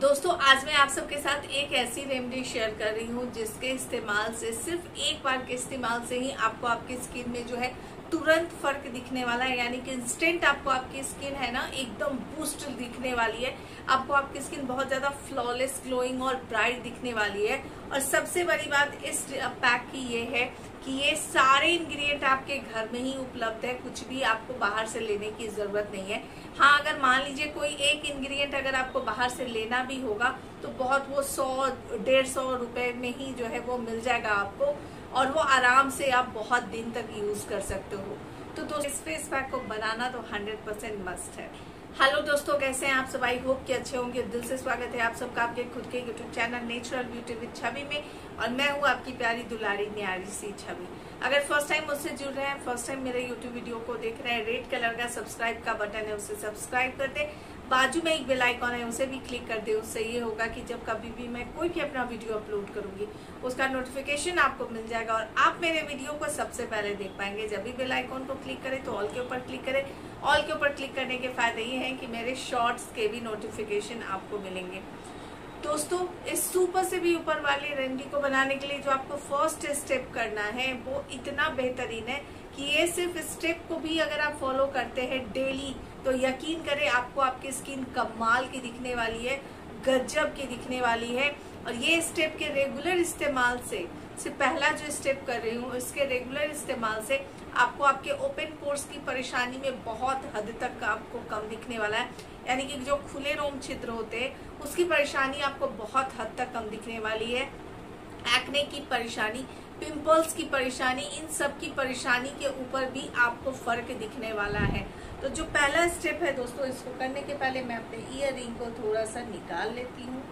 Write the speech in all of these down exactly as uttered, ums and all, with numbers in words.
दोस्तों आज मैं आप सबके साथ एक ऐसी रेमेडी शेयर कर रही हूँ जिसके इस्तेमाल से सिर्फ एक बार के इस्तेमाल से ही आपको आपकी स्किन में जो है तुरंत फर्क दिखने वाला है। यानी कि इंस्टेंट आपको आपकी स्किन है ना एकदम बूस्ट दिखने वाली है। आपको आपकी स्किन बहुत ज्यादा फ्लॉलेस, ग्लोइंग और ब्राइट दिखने वाली है। और सबसे बड़ी बात इस पैक की ये है कि ये सारे इंग्रेडिएंट आपके घर में ही उपलब्ध है, कुछ भी आपको बाहर से लेने की जरूरत नहीं है। हाँ, अगर मान लीजिए कोई एक इंग्रेडिएंट अगर आपको बाहर से लेना भी होगा तो बहुत वो सौ डेढ़ सौ रुपए में ही जो है वो मिल जाएगा आपको, और वो आराम से आप बहुत दिन तक यूज कर सकते हो। तो दोस्तों इस फेस पैक को बनाना तो हंड्रेड परसेंट मस्ट है। हेलो दोस्तों, कैसे हैं आप सब? आई होप कि अच्छे होंगे। दिल से स्वागत है आप सबका आपके खुद के YouTube channel natural beauty with Chhavi में, और मैं हूँ आपकी प्यारी दुलारी न्यारी सी छवि। अगर फर्स्ट टाइम मुझसे जुड़ रहे हैं, फर्स्ट टाइम मेरे यूट्यूब वीडियो को देख रहे हैं, रेड कलर का सब्सक्राइब का बटन है उसे सब्सक्राइब कर दे। बाजू में एक बेल आइकॉन है उसे भी क्लिक कर दे। उससे ये होगा कि जब कभी भी मैं कोई भी अपना वीडियो अपलोड करूंगी उसका नोटिफिकेशन आपको मिल जाएगा और आप मेरे वीडियो को सबसे पहले देख पाएंगे। जब भी बेल आइकॉन को क्लिक करें तो ऑल के ऊपर क्लिक करें। ऑल के ऊपर क्लिक करने के फायदे ये हैं कि मेरे शॉर्ट्स के भी नोटिफिकेशन आपको मिलेंगे। दोस्तों इस सुपर से भी ऊपर वाली रेमेडी को बनाने के लिए जो आपको फर्स्ट स्टेप करना है वो इतना बेहतरीन है कि ये सिर्फ स्टेप को भी अगर आप फॉलो करते हैं डेली तो यकीन करें आपको आपकी स्किन कमाल की दिखने वाली है, गजब की दिखने वाली है। और ये स्टेप के रेगुलर इस्तेमाल से सिर्फ पहला जो स्टेप कर रही हूँ इसके रेगुलर इस्तेमाल से आपको आपके ओपन पोर्स की परेशानी में बहुत हद तक आपको कम दिखने वाला है। यानी कि जो खुले रोम छिद्र होते हैं उसकी परेशानी आपको बहुत हद तक कम दिखने वाली है। एक्ने की परेशानी, पिंपल्स की परेशानी, इन सब की परेशानी के ऊपर भी आपको फर्क दिखने वाला है। तो जो पहला स्टेप है दोस्तों, इसको करने के पहले मैं अपने ईयर रिंग को थोड़ा सा निकाल लेती हूँ।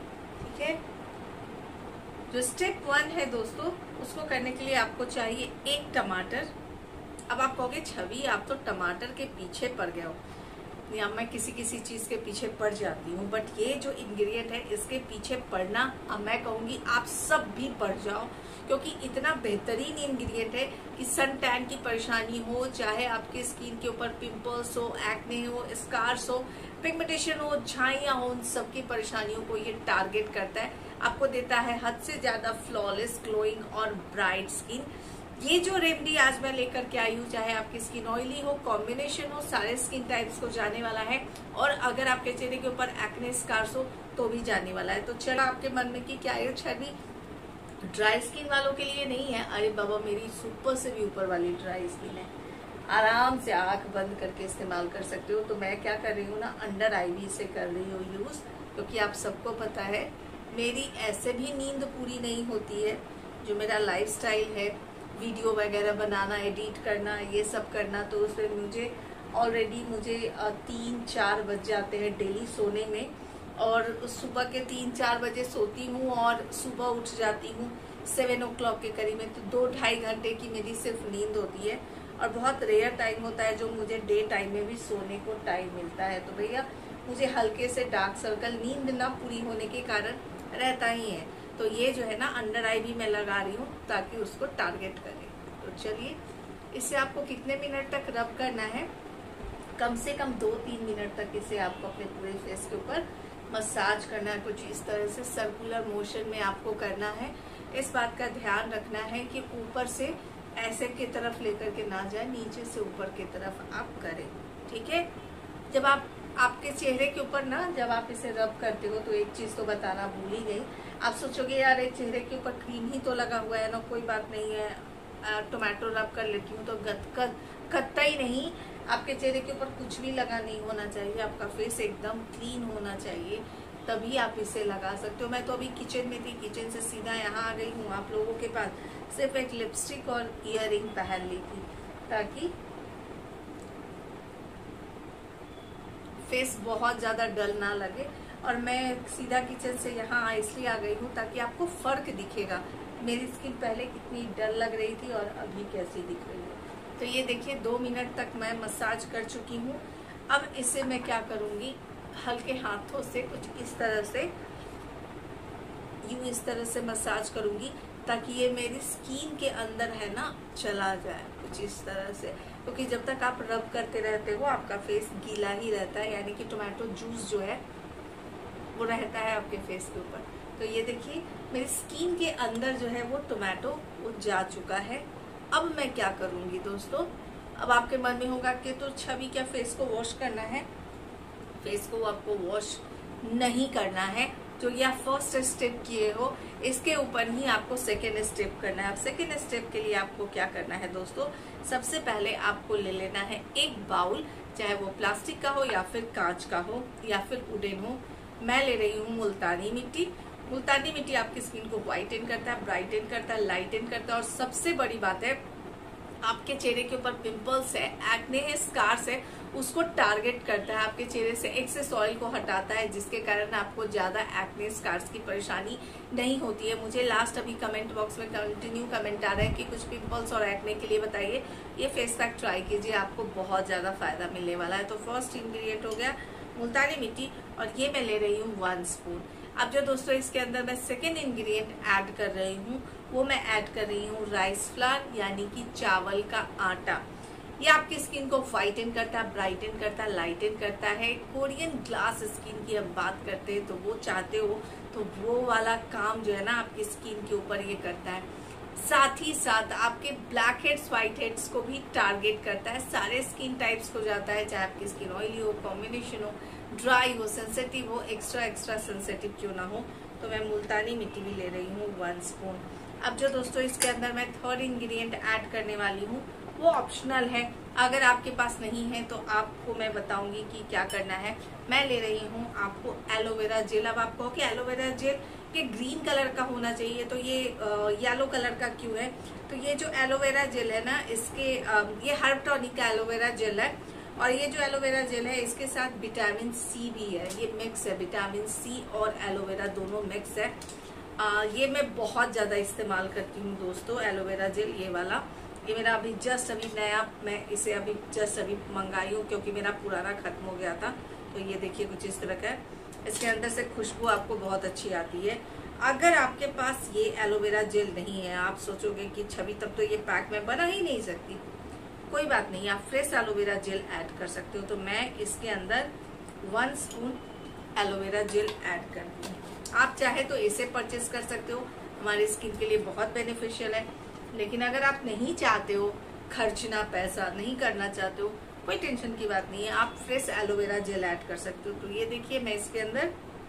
ठीक है, जो स्टेप वन है दोस्तों उसको करने के लिए आपको चाहिए एक टमाटर। अब आप कहोगे छवि आप तो टमाटर के पीछे पड़ गए हो, या मैं किसी किसी चीज के पीछे पड़ जाती हूँ, बट ये जो इंग्रेडिएंट है इसके पीछे पड़ना मैं कहूंगी आप सब भी पड़ जाओ, क्योंकि इतना बेहतरीन इंग्रेडिएंट है कि सन टैन की परेशानी हो, चाहे आपकी स्किन के ऊपर पिंपल्स हो, एक्ने हो, स्कार्स हो, पिगमेंटेशन हो, झाइयां हो, उन सबकी परेशानियों को ये टारगेट करता है। आपको देता है हद से ज्यादा फ्लॉलेस, ग्लोइंग और ब्राइट स्किन। ये जो रेमेडी आज मैं लेकर के आई हूँ, चाहे आपकी स्किन ऑयली हो, कॉम्बिनेशन हो, सारे स्किन टाइप्स को जाने वाला है। और अगर आपके चेहरे के ऊपर एक्ने स्कार्स हो तो भी जाने वाला है। तो चलो आपके मन में कि क्या ये छवि ड्राई स्किन वालों के लिए नहीं है? अरे बाबा, मेरी सुपर से भी ऊपर वाली ड्राई स्किन है, आराम से आंख बंद करके इस्तेमाल कर सकते हो। तो मैं क्या कर रही हूँ ना, अंडर आई वी से कर रही हूँ यूज, क्योंकि आप सबको पता है मेरी ऐसे भी नींद पूरी नहीं होती है। जो मेरा लाइफस्टाइल है, वीडियो वगैरह बनाना, एडिट करना, ये सब करना, तो उसमें मुझे ऑलरेडी मुझे तीन चार बज जाते हैं डेली सोने में। और सुबह के तीन चार बजे सोती हूँ और सुबह उठ जाती हूँ सेवन ओ क्लॉक के करीब में। तो दो ढाई घंटे की मेरी सिर्फ नींद होती है, और बहुत रेयर टाइम होता है जो मुझे डे टाइम में भी सोने को टाइम मिलता है। तो भैया मुझे हल्के से डार्क सर्कल नींद ना पूरी होने के कारण रहता ही है। तो ये जो है ना अंडर आई भी मैं लगा रही हूँ ताकि उसको टारगेट करे। तो चलिए, इससे आपको कितने मिनट तक रब करना है? कम से कम दो तीन मिनट तक इसे आपको अपने पूरे फेस के ऊपर मसाज करना है। कुछ इस तरह से सर्कुलर मोशन में आपको करना है। इस बात का ध्यान रखना है कि ऊपर से ऐसे की तरफ लेकर के ना जाए, नीचे से ऊपर की तरफ आप करें। ठीक है, जब आप आपके चेहरे के ऊपर ना जब आप इसे रब करते हो तो एक चीज तो बताना भूल ही गई। आप सोचोगे यार एक चेहरे के ऊपर क्रीम ही तो लगा हुआ है ना, कोई बात नहीं है, टोमेटो रब कर लेती हूँ। तो गद कतई नहीं, आपके चेहरे के ऊपर कुछ भी लगा नहीं होना चाहिए। आपका फेस एकदम क्लीन होना चाहिए, तभी आप इसे लगा सकते हो। मैं तो अभी किचन में थी, किचन से सीधा यहाँ आ गई हूँ आप लोगों के पास। सिर्फ एक लिपस्टिक और ईयर रिंग पहन ली थी ताकि फेस बहुत ज्यादा डल ना लगे। और मैं सीधा किचन से यहाँ इसलिए आ गई हूँ ताकि आपको फर्क दिखेगा, मेरी स्किन पहले कितनी डल लग रही थी और अभी कैसी दिख रही है। तो ये देखिए, दो मिनट तक मैं मसाज कर चुकी हूँ। अब इसे मैं क्या करूंगी, हल्के हाथों से कुछ इस तरह से, यूं इस तरह से मसाज करूंगी ताकि ये मेरी स्किन के अंदर है ना चला जाए, कुछ इस तरह से। क्योंकि जब तक आप रब करते रहते हो आपका फेस गीला ही रहता है, यानी कि टोमेटो जूस जो है वो रहता है आपके फेस के ऊपर। तो ये देखिए मेरी स्किन के अंदर जो है वो टोमेटो वो जा चुका है। अब मैं क्या करूंगी दोस्तों, अब आपके मन में होगा कि तो छवि क्या फेस को वॉश करना है? फेस को आपको वॉश नहीं करना है। जो ये आप फर्स्ट स्टेप किए हो इसके ऊपर ही आपको सेकेंड स्टेप करना है। अब सेकेंड स्टेप के लिए आपको क्या करना है दोस्तों, सबसे पहले आपको ले लेना है एक बाउल, चाहे वो प्लास्टिक का हो या फिर कांच का हो या फिर वुडन हो। मैं ले रही हूँ मुल्तानी मिट्टी। मुल्तानी मिट्टी आपकी स्किन को व्हाइटन करता है, ब्राइटन करता है, लाइटन करता है और सबसे बड़ी बात है आपके चेहरे के ऊपर पिंपल्स है, एक्ने है, स्कार्स है, उसको टारगेट करता है। आपके चेहरे से एक्सेस ऑयल को हटाता है जिसके कारण आपको ज्यादा एक्ने स्कार्स की परेशानी नहीं होती है। मुझे लास्ट अभी कमेंट बॉक्स में कंटिन्यू कमेंट आ रहा है कि कुछ पिंपल्स और एक्ने के लिए बताइए। ये फेस पैक ट्राई कीजिए, आपको बहुत ज्यादा फायदा मिलने वाला है। तो फर्स्ट इंग्रेडिएंट हो गया मुल्तानी मिट्टी और ये मैं ले रही हूँ वन स्पून। अब जो दोस्तों इसके अंदर मैं सेकेंड इंग्रेडिएंट ऐड कर रही हूँ वो मैं ऐड कर रही हूँ राइस फ्लावर यानी कि चावल का आटा। ये आपकी स्किन को व्हाइटन करता है, ब्राइटन करता है, लाइटन करता है। कोरियन ग्लास स्किन की अब बात करते हैं तो वो चाहते हो तो वो वाला काम जो है ना आपकी स्किन के ऊपर ये करता है। साथ ही साथ आपके ब्लैक हेड्स, व्हाइट हेड्स को भी टारगेट करता है। सारे स्किन टाइप्स को जाता है, चाहे आपकी स्किन ऑयली हो, कॉम्बिनेशन हो, ड्राई हो, सेंसिटिव हो, एक्स्ट्रा एक्स्ट्रा सेंसिटिव क्यों ना हो। तो मैं मुल्तानी मिट्टी भी ले रही हूँ वन स्पून। अब जो दोस्तों इसके अंदर मैं थर्ड इंग्रेडिएंट ऐड करने वाली हूँ वो ऑप्शनल है, अगर आपके पास नहीं है तो आपको मैं बताऊंगी कि क्या करना है। मैं ले रही हूँ आपको एलोवेरा जेल। अब आप कहो कि एलोवेरा जेल ये ग्रीन कलर का होना चाहिए तो ये येलो कलर का क्यों है? तो ये जो एलोवेरा जेल है ना इसके आ, ये हर्ब टॉनिक का एलोवेरा जेल है और ये जो एलोवेरा जेल है इसके साथ विटामिन सी भी है। ये मिक्स है, विटामिन सी और एलोवेरा दोनों मिक्स है। आ, ये मैं बहुत ज्यादा इस्तेमाल करती हूँ दोस्तों एलोवेरा जेल, ये वाला। ये मेरा अभी जस्ट अभी नया, मैं इसे अभी जस्ट अभी मंगाई हूँ क्योंकि मेरा पुराना खत्म हो गया था। तो ये देखिए कुछ इस तरह का है, इसके अंदर से खुशबू आपको बहुत अच्छी आती है। अगर आपके पास ये एलोवेरा जेल नहीं है, आप सोचोगे कि छवि तब तो ये पैक में बना ही नहीं सकती, कोई बात नहीं, आप फ्रेश एलोवेरा जेल ऐड कर सकते हो। तो मैं इसके अंदर one spoon aloe vera gel add करती हूँ। आप चाहे तो इसे परचेस कर सकते हो, हमारी स्किन के लिए बहुत बेनिफिशियल है। लेकिन अगर आप नहीं चाहते हो खर्चना पैसा, नहीं करना चाहते हो, कोई टेंशन की बात नहीं है, आप फ्रेश एलोवेरा जेल ऐड कर सकते हो। तो ये देखिए मैं इसके अंदर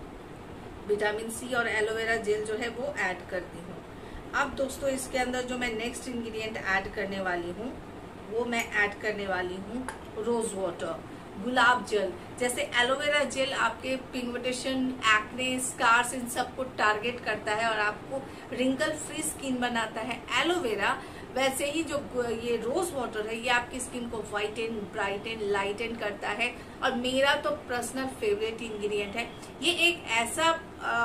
विटामिन सी और एलोवेरा जेल जो है वो ऐड करती हूँ। अब दोस्तों इसके अंदर जो मैं नेक्स्ट इंग्रेडिएंट ऐड करने वाली हूँ वो मैं ऐड करने वाली हूँ रोज वाटर, गुलाब जल। जैसे एलोवेरा जेल आपके पिगमेंटेशन, एक्ने, स्कार्स इन सब को टारगेट करता है और आपको रिंकल फ्री स्किन बनाता है एलोवेरा, वैसे ही जो ये रोज वाटर है ये आपकी स्किन को व्हाइटन, ब्राइटन, लाइटन करता है। और मेरा तो पर्सनल फेवरेट इंग्रेडिएंट है ये। एक ऐसा आ,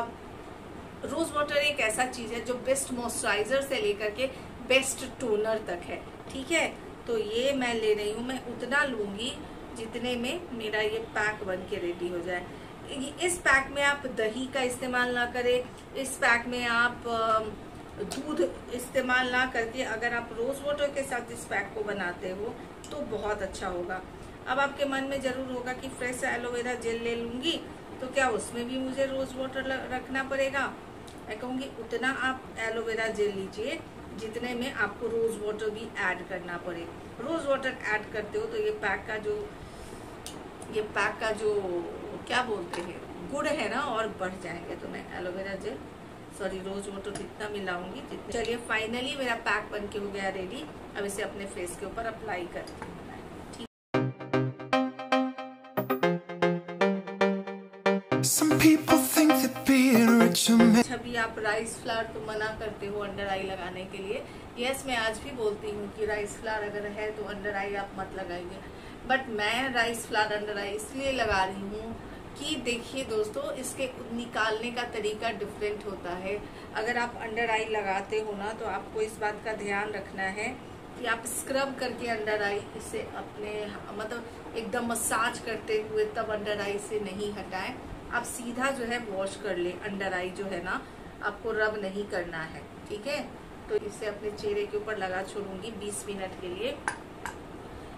रोज वाटर एक ऐसा चीज है जो बेस्ट मॉइस्चराइजर से लेकर के बेस्ट टोनर तक है, ठीक है। तो ये मैं ले रही हूँ, मैं उतना लूंगी जितने में मेरा ये पैक बन के रेडी हो जाए। इस पैक में आप दही का इस्तेमाल ना करें, इस पैक में आप दूध इस्तेमाल ना करके अगर आप रोज वाटर के साथ इस पैक को बनाते हो तो बहुत अच्छा होगा। अब आपके मन में जरूर होगा कि फ्रेश एलोवेरा जेल ले लूंगी तो क्या उसमें भी मुझे रोज वाटर रखना पड़ेगा? मैं कहूँगी उतना आप एलोवेरा जेल लीजिए जितने में आपको रोज वाटर भी ऐड करना पड़े। रोज वाटर ऐड करते हो तो ये पैक का जो ये पैक का जो क्या बोलते हैं गुण है ना और बढ़ जाएंगे। तो मैं aloe vera gel sorry rose water कितना मिलाऊंगी जितने। चलिए फाइनली मेरा पैक बन के हो गया रेडी। अब इसे अपने फेस के ऊपर अप्लाई करती हूँ। छवि आप राइस फ्लावर तो मना करते हो अंडर आई लगाने के लिए। यस मैं आज भी बोलती हूँ कि राइस फ्लावर अगर है तो अंडर आई आप मत लगाइए, बट मैं राइस फ्लावर अंडर आई इसलिए लगा रही हूँ कि देखिए दोस्तों इसके निकालने का तरीका डिफरेंट होता है। अगर आप अंडर आई लगाते हो ना तो आपको इस बात का ध्यान रखना है कि आप स्क्रब करके अंडर आई इसे अपने मतलब एकदम मसाज करते हुए तब अंडर आई से नहीं हटाएं। आप सीधा जो है वॉश कर ले अंडर आई जो है ना, आपको रब नहीं करना है, ठीक है। तो इसे अपने चेहरे के ऊपर लगा छोड़ूंगी बीस मिनट के लिए।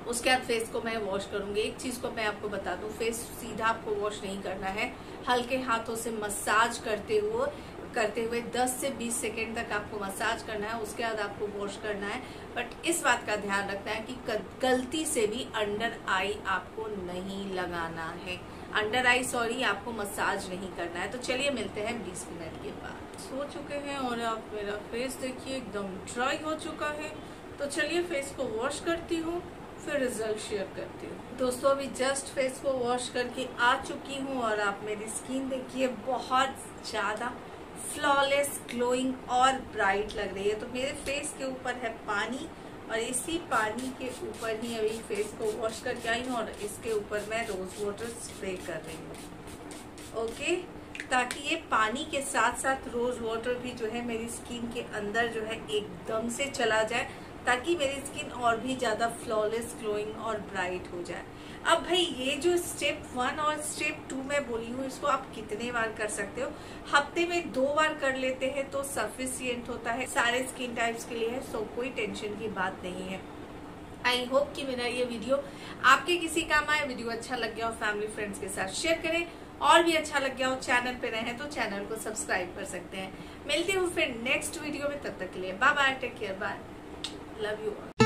उसके बाद फेस को मैं वॉश करूंगी। एक चीज को मैं आपको बता दूं, फेस सीधा आपको वॉश नहीं करना है, हल्के हाथों से मसाज करते हुए करते हुए दस से बीस सेकेंड तक आपको मसाज करना है, उसके बाद आपको वॉश करना है। बट इस बात का ध्यान रखना है कि गलती से भी अंडर आई आपको नहीं लगाना है, अंडर आई सॉरी आपको मसाज नहीं करना है। तो चलिए मिलते हैं बीस मिनट के बाद। सो चुके हैं और आप मेरा फेस देखिए एकदम ड्राई हो चुका है। तो चलिए फेस को वॉश करती हूँ, फिर रिजल्ट शेयर करती हूँ। दोस्तों अभी जस्ट फेस को वॉश करके आ चुकी हूँ और आप मेरी स्किन देखिए बहुत ज्यादा फ्लॉलेस, ग्लोइंग और ब्राइट लग रही है। तो मेरे फेस के ऊपर है पानी और इसी पानी के ऊपर ही अभी फेस को वॉश करके आई हूँ और इसके ऊपर मैं रोज वाटर स्प्रे कर रही हूँ। ओके, ताकि ये पानी के साथ साथ रोज वाटर भी जो है मेरी स्किन के अंदर जो है एकदम से चला जाए, ताकि मेरी स्किन और भी ज्यादा फ्लॉलेस, ग्लोइंग और ब्राइट हो जाए। अब भाई ये जो स्टेप वन और स्टेप टू मैं बोली हूँ, इसको आप कितने बार कर सकते हो? हफ्ते में दो बार कर लेते हैं तो सफिशियंट होता है, सारे स्किन टाइप्स के लिए है, सो कोई टेंशन की बात नहीं है। आई होप कि मेरा ये वीडियो आपके किसी काम आए। वीडियो अच्छा लग गया हो फैमिली फ्रेंड्स के साथ शेयर करें, और भी अच्छा लग गया हो चैनल पे रहे तो चैनल को सब्सक्राइब कर सकते हैं। मिलती हूँ फिर नेक्स्ट वीडियो में, तब तक के लिए bye bye, take care, bye, love you.